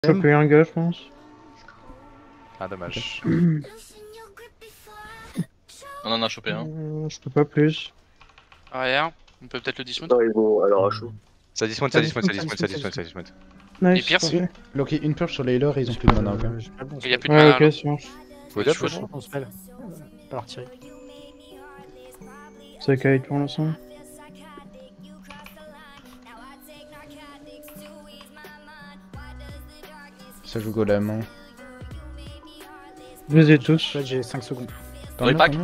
Ça peut un gars, je pense. Ah, dommage. On en a chopé un. Je peux pas plus. Arrière, on peut peut-être le dismount. Non, ils vont alors à chaud. Ça dismount, ça dismount, ça dismount, ça dismount, ça dismount. Nice. Et Pierce parfait. Bloqué une purge sur les healers et ils ont plus de mana. ok. Il y a plus de Ouais, mana. ok, là. ça marche. Faut dire, Chouette. On se mêle. Pas leur tirer. C'est kite pour l'instant. Ça joue golem. Hein. Je les ai tous. Là, j'ai 5 secondes. T'en Ouais, as, pack. t'en as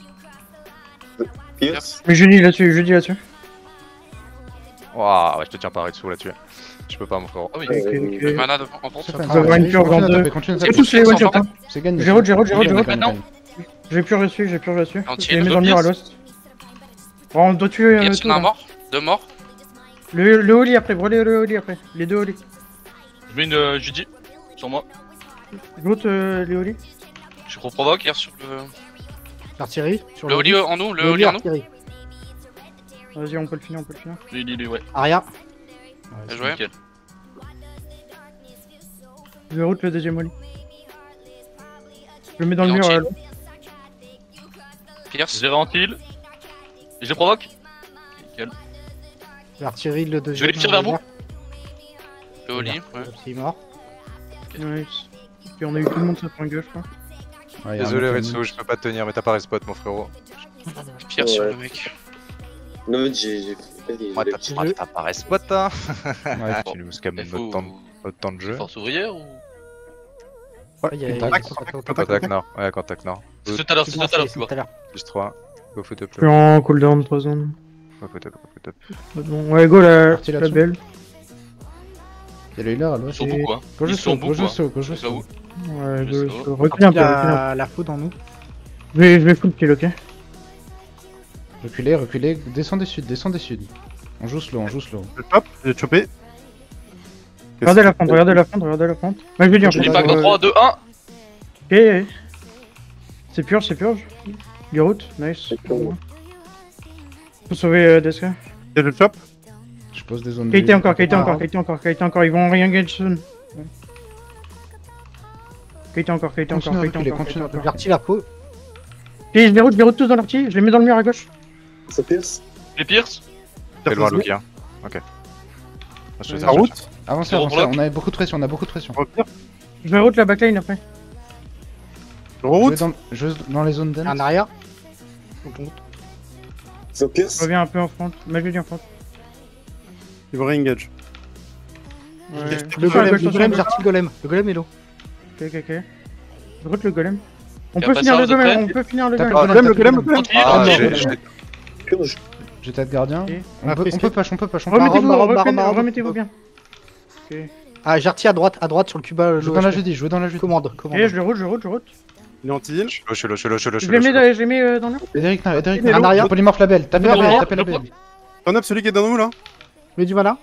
Pierce. Mais jeudi là-dessus, jeudi là-dessus. Waouh, ouais, je te tiens pas dessous là-dessus. Je peux pas, mon frérot. Ah oui. Ok, Plus de ok. mana en front. Ça fait On va avoir une purge en deux. Continue de C'est taper. tous les one shot. Hein. C'est gagné. J'ai road, j'ai road, j'ai road, j'ai road. Maintenant. J'ai purge dessus, j'ai purge dessus. On Je tire les mets deux dans le mur à pièces. l'ouest. Bon, on doit tuer Il y a tout. un là. mort. Deux morts. Le holly après, brûlez le holly après. Les deux holly. Je mets une Judy sur moi. L'autre, les holly. Je reprovoque hier sur le. L'artillerie sur Le Oli en nous, le Oli en nous. artillerie. Vas-y, on peut le finir, on peut le finir. Lui, ouais. Aria. Bien joué. Nickel. Je route le deuxième holly. Je le mets dans le Il est mur. entier. Je Pierce. les réentil. Et je les provoque. Nickel. L'artillerie, le deuxième. Je vais les tirer vers vous. Le Oli. Ouais. Il est mort. Nice. Puis on a eu tout le monde sur point gauche, je crois. Ouais, y a un Désolé, mec qui Retsu, je peux pas te tenir, mais t'as pas respot, mon frérot. Pierce sur Ouais. le mec. Non, mais j'ai Ouais, t'as pas respot, hein. Ouais, Tu nous scam Il faut. notre temps de jeu. Force ouvrière ou. Ouais, il y a Contact nord, ouais, contact nord. C'est tout à l'heure, c'est tout à l'heure, tu vois. tout à l'heure. Plus 3. Go foot up. Je suis en cooldown 3 secondes. Go foot up, go foot up. Bon, ouais, go la Parti là-dessus. belle. Il y a le healer à Ils l'ouest. sont beaucoup, hein. Go Ils juste sont go beaucoup, juste hein. go juste Au cas où. Ouais, Je go. sais Recule un peu, recule un peu. La foudre en nous. Je vais full kill, ok. Reculez, reculez. Descendez sud, descendez sud. On joue slow, on joue slow. Je chope, j'ai chopé. Regardez la fente, regardez la fente, regardez la fente. Ouais, je vais dire. Je dis pack dans 3, 2, 1. Ok. C'est purge, c'est purge. Garout, nice. Faut sauver Deska. Et je chope. Je pose des zones. Kate encore, Kate Ah, encore, ouais. Kate encore, Kate encore. Ils vont rien gage soon. Kate encore, Kate encore, Continue à Kate reculer, encore. continue à reculer. L'artillerie, la peau. Ok, je les route tous dans l'artillerie. Je les mets dans le mur à gauche. Ça pierce. Les Pierce. T'es loin, Loki, hein. Ok. Je Ouais. te La route. Avancez, Sur avancez. bloc. On a beaucoup de pression, on a beaucoup de pression. Repire. Je vais route la backline après. Je route. Je vais dans les zones En dense. arrière. Ça Je pierce. reviens un peu en front. Mais je vais dire en front. Il va re-engage. Ouais. Le Attention à golem, gauche, le attention à golem, gauche. j'artille le golem. Le golem est low. Ok, ok, ok. Je route le golem. On Y a peut pas finir ça, le vous êtes golem, prêts on peut finir le Tape golem. le Le golem, le golem. Tranquille, Ah, tranquille. j'ai. Purge. J'ai tête gardien. Ok. On peut push, on peut push. Remettez-vous, Baron, baron, baron. remettez-vous bien. Ok. Ah, j'artille à droite sur le cuba. Joue dans la jeudi, joue dans la jeudi. Commande, Ok, commande. je le route, je route, je route. Il est anti-heal. Je suis low, je suis low. Je les mets dans le mur. Ederic, Ederic, En arrière. polymorphe la belle. Tapez la En belle, arrière. tapez la belle. Turn up celui qui est dans nous là. Mets du mana.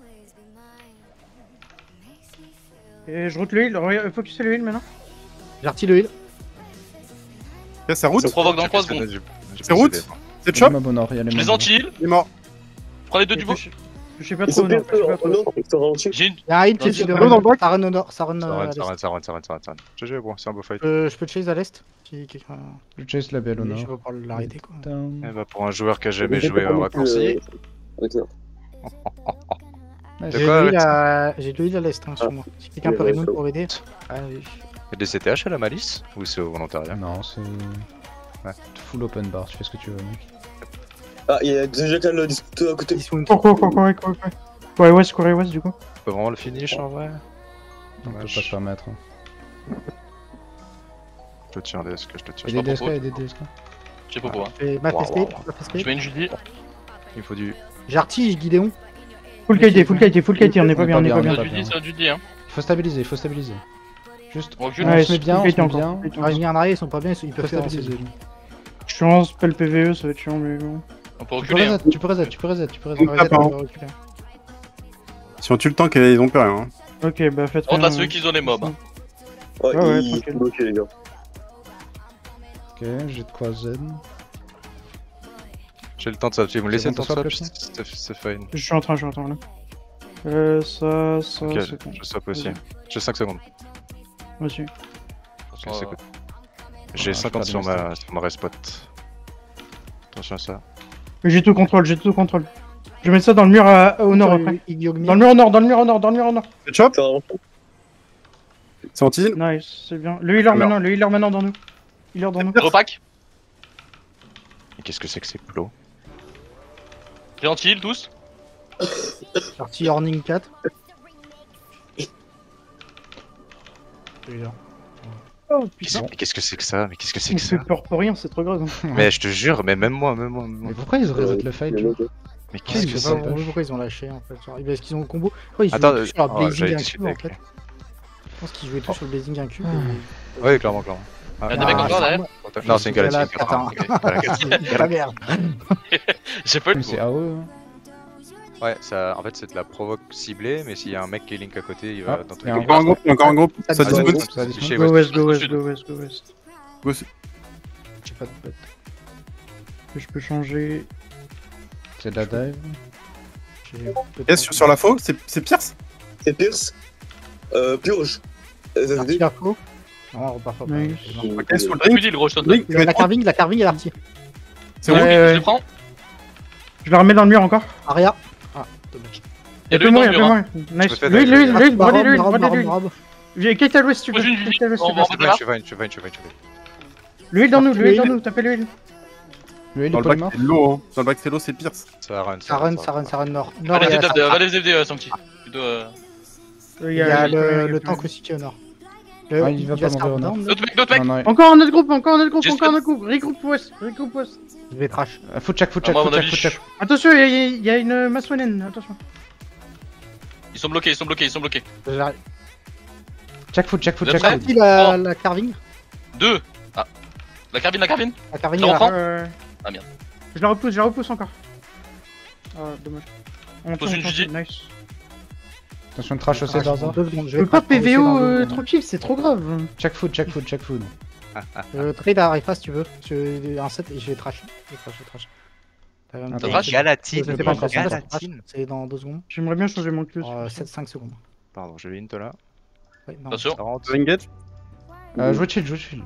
Et je route le heal, focus le heal maintenant. J'artille le heal. Ok, ça route. Je provoque dans 3 secondes. C'est route. C'est chop. Mob au nord, il y a les Je les mobs. anti-heal. Il est mort. Prends les deux du beau. Je sais pas Ils trop, sont non, pierce. je sais pas trop. Non, ils sont ralentis. J'ai une. Il y a un heal qui Vas-y, est de dans le bac. Ça run au nord, ça run Ça à run, l'est. ça run. GG, bon, c'est un beau fight. Je peux chase à l'est. Si quelqu'un. Je chase la belle au Je nord. vais pouvoir l'arrêter quoi. Down. Eh bah, pour un joueur qui a jamais joué au Ouais, raccourci. non. Nice. De J'ai quoi, le Alex heal à l'est hein, sur moi. Si quelqu'un peut Ouais, remote ouais. pour aider. Ah oui. Y'a des CTH à la malice? Ou c'est au volontariat? Non, c'est. Ouais. Full open bar, tu fais ce que tu veux, mec. Ah, il y a deux jacals tout à côté. Dismount. Cours, courez west du coup. On peut vraiment le finish en vrai? On peut pas Dommage. se permettre. hein. Je te tiens DSK, je te tiens. Et des DSK, propose. et des DSK. J'ai pas pour. Et ma Wow, speed, wow, ma Je speed. mets une Judy. Il me faut du. J'artille Gideon. Full KT, on est pas bien, on est pas bien. C'est un Judy, c'est un Judy, hein. Il faut stabiliser, il faut stabiliser. Juste. On recule. On Ouais, se met bien, on full se KT met encore. bien. Ah, ils viennent en arrière, ils sont pas bien, ils Il peuvent faut faire stabiliser. Je suis en spell PVE, ça va être chiant, mais bon. On peut Tu peux reculer. hein. reset, tu peux reset, tu peux reset, tu peux reset. On tape, hein. Si on tue le tank, ils ont plus rien. hein. Ok, bah faites On rien. a ceux qui ont les mobs. hein. Ouais, Ouais, ils tranquille. sont bloqués, les gars. Ok, j'ai de quoi Z. J'ai le temps de ça, tu vas me laisser bon, le temps de t'as ça, pas puis c'est fine. Je suis en train là. Ça, Ok, c'est bon. je stop aussi. J'ai 5 secondes. Vas-y. Ok, Attention, c'est good. J'ai Ah, 50 je sur perds ma respot. Attention à ça. J'ai tout contrôle, j'ai tout contrôle. Je vais mettre ça dans le mur au nord après. Igyogmi. Dans le mur au nord, dans le mur au nord, dans le mur au nord. Chop. Faire un Sentinelle. Nice, c'est bien. Le healer maintenant, le healer maintenant dans nous. Healer dans nous. Repack. Mais qu'est-ce que c'est que ces plots? Gentil, tous. Parti Horning 4. Oh putain. Mais qu'est-ce que c'est que ça? Mais qu'est-ce que c'est Il que me fait ça? peur pour rien, c'est trop grave. Mais je te jure, mais même moi, même moi. Mais pourquoi ils reset le fight, genre? Mais Je qu'est-ce que sais c'est? pas pourquoi ils ont lâché en fait. Genre, parce qu'ils ont le combo. Ouais, ils jouaient Attends, tous sur leur oh, blazing j'allais incube discuter en avec fait. lui. Je pense qu'ils jouaient tous sur le blazing incube. Oui, clairement, clairement. Il y a des mecs encore derrière. Non, c'est une galette. Voilà, c'est une galette. putain. Ok, voilà, La merde. J'ai pas eu le Mais coup. c'est AOE. Hein. Ouais, ça, en fait, c'est de la provoque ciblée, mais s'il y a un mec qui est link à côté, il va Ah, dans tous il y les a cas. Encore un groupe, encore un groupe. Ça Ça dit- dispute. Ça dispute. Touché, Go ouais. west, go Sud. west, go west, go west. J'ai pas de pote. Je peux changer. C'est de la dive. Yes, sur la faux, c'est Pierce. C'est Pierce. Purge. Artie Arco. Non, on repart pas. Nice. Ok, sur le Plus drink. dit le gros shot. Drink, La carving et l'artie. c'est Ouais, rouge. ouais, Je ouais. le prends. Je le remets dans le mur encore. Aria. Ah, dommage. Il y a peut le dans mourir, le il peut mur. hein. mourir. Nice. peux faire Lui, de- lui, lui, Barob, brodez lui, Barob, brodez lui. Barob. J'ai quitté à l'ouest, tu peux. Pose une vie. Quitté à l'ouest, tu On va peux. en faire là. Je vais. L'huile dans nous, l'huile dans nous, tapez l'huile. Lui, il Dans est le bac, polymorphe. c'est l'eau. Hein. Dans le bac, c'est l'eau, c'est Pierce. Ça run, Ça run nord. Nord, Va il y les a FD, va les FD, Sancti. Plutôt. il y a le tank aussi qui est au nord. Ah, il va pas se monter au faire nord. down, D'autres mecs. Non, non. Encore un autre groupe, encore un autre groupe, J'ai encore un stop. autre groupe. Regroupe ouest, regroupe ouest. Je vais trash. Foot check, Ah, moi, à mon avis, check. Attention, il y a une maçonnenne, attention. Ils sont bloqués, ils sont bloqués, ils sont bloqués. J'arrive. Check foot, check foot, Vous check êtes foot. Parti la carving. 2. Ah. La carvine. La carving, Ça reprend. Ah merde. Je la repousse encore. Ah, dommage. On Pose tente, une on Gigi. tente, nice. Attention de trash aussi, Darza. Je peux pas PVO tranquille, c'est trop grave. Check foot, check foot, check foot. Trade à Rifa si tu veux. Un set et je vais trash. Je vais trash. Attends, trash Galatine. C'est pas encore ça, Galatine. c'est dans 2 secondes. J'aimerais bien changer mon cul. 7-5 secondes. Pardon, je l'int là. Ouais, non. Attention. 40. Engage. Jouez chill, jouez chill.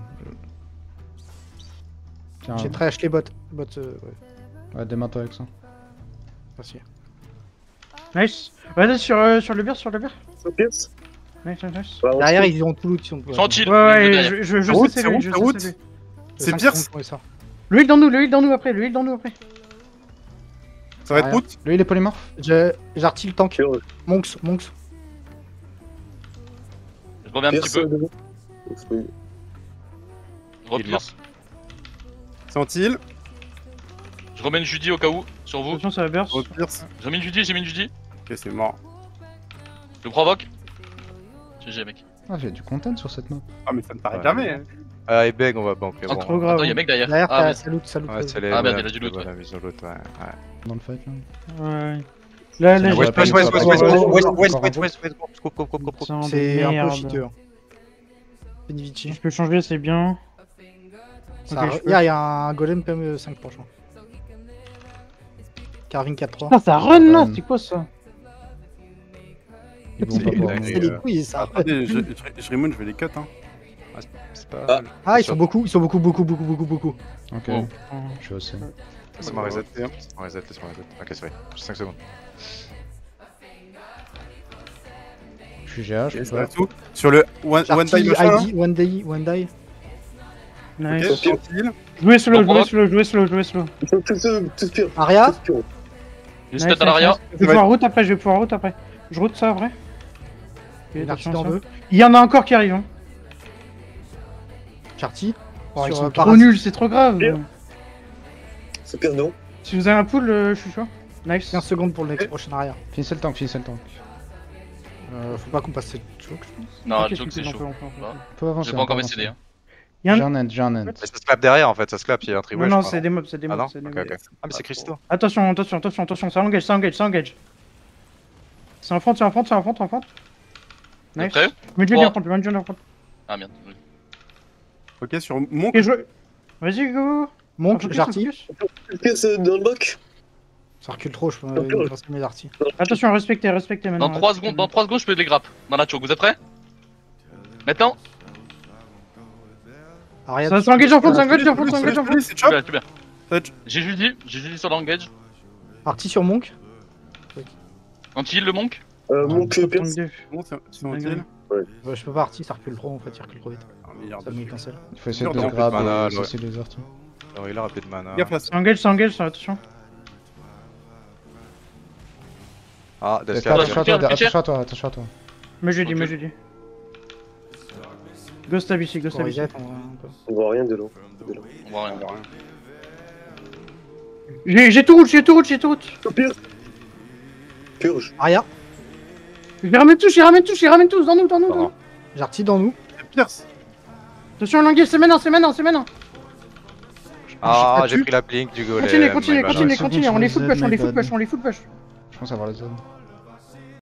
Tiens, J'ai trash les bots. Ouais, ouais, démarre-toi avec ça. merci. Nice. Vas-y sur le beer, sur le beer. C'est Pierce. Nice, nice. Derrière, ils ont tout loot. Sentil. Ouais, ouais, je route, sais c'est lui, route, je c'est route. sais lui. C'est Pierce. L'huile dans nous après, l'huile dans nous après. Ça va être route. Lui, il est polymorphe. J'artille le tank. Purge. Monks. Je reviens un petit Pierce. peu. Je Il repierce. Sentinelle. Je remets une Judy au cas où. Sur vous. Attention, ça va burst. Route Pierce. J'ai mis une Judy. Ok, c'est mort. Je provoque. GG, mec. Ah, il y a du content sur cette map. Ah, mais ça ne t'arrête Ouais. jamais. Hein. Ah, et beg, on va banquer. Ah, bon. trop grave. Attends, y'a mec derrière. Derrière, Ah, merde. ça loot. Ouais, c'est les. Ah, merde, il a du loot, Voilà, ils ont l'autre, ouais. Dans le fight, là. Ouais. Là, Ouais, West, pas west, une west, fois, west, pas west, une west, fois. west, Encore west, un west, west, coupe. C'est un peu merde. cheater. Benivici. Je peux changer, c'est bien. Ok, je peux. Il y a un golem PM5 franchement. Carving 4-3. Ah, ça run là, run. c'est quoi ça? Ils vont pas pouvoir dingue. monter. C'est les couilles ça. Attendez, je remount, je vais les cut. Hein. C'est pas. Ah. Ah, ils sont beaucoup. Ok, Oh. je suis aussi. Laisse-moi reset. Laisse-moi reset. Ok, c'est vrai. 5 secondes. Je suis GA, je Et peux ça pas. va tout. Sur le one die J'artille machin. hein. ID, one die. Nice. Ok, Sentinelle. Jouez slow, Bon, jouez slow. Ils sont tous purs. Aria. Tous purs. Une stade à l'arrière. Je vais pouvoir route après, Je route ça après. Ok, Une artille attention en à ça. deux. Il y en a encore qui arrivent. Hein. Charty. Ils Sur, sont par- trop nuls, c'est trop grave. Bien. C'est pire, non. Si vous avez un pool, je suis chaud. Nice. 15 secondes pour le next prochain arrière. Finissez le tank, finissez le tank. Faut pas qu'on passe cette choke, je pense. Non, Ok, le truc c'est on chaud. peut, on peut. Bah, On peut avancer. J'ai pas encore on peut mes CD. avancer. Hein. Yann. J'ai un net. Mais ça se clap derrière en fait, ça se clap, il y a un tribal. Non, c'est des mobs, c'est des Ah non mobs. c'est des Ok, mobs. ok. Ah, mais c'est Christo. Attention, ça engage. C'est en front. T'es Nice. prêt? Mais je viens en front. Ah merde. Ok, sur mon. Ok, je... Vas-y, go. Monk, Focus, j'artille. focus. Pierce dans le bac. Ça recule trop, je peux passer mes artis. Attention, respectez maintenant. Dans 3 secondes, je peux les grappe. Dans la choke, vous êtes prêts? Maintenant? Arrête. Ça s'engage en fond, ça s'engage en fond, ça s'engage en fond. C'est chop. Super. J'ai juste dit sur l'engage. Arti sur Monk. Anti-heal le monk. Monk Pierce. Bon, c'est un deal. Ouais, je peux pas arti, ça recule trop en fait, il recule trop vite. Ah, milliard Ça de me trucs. cancel. Il faut essayer de Merde, le en plus, grab mana, et ouais. cesser les artis. Alors il a rappelé de mana. Gaffe là. Ça engage, attention. Ah, Attention Deathcard. à toi, Pierre. attention à toi. Me jeudi, Ok. me jeudi. Ghost tab ici, ghost Pour tab ici. reset, on va un peu. On voit rien de l'eau. On voit rien. J'ai tout route, j'ai tout route. Pierce. Purge. Aria, Je les ramène tous, dans nous. Pardon. j'ai arti dans nous. Pierce. Attention, l'engage, c'est maintenant. Ah, J'ai j'ai pris la blink du golem. Continue, my bad. on les full push. Je pense avoir la zone.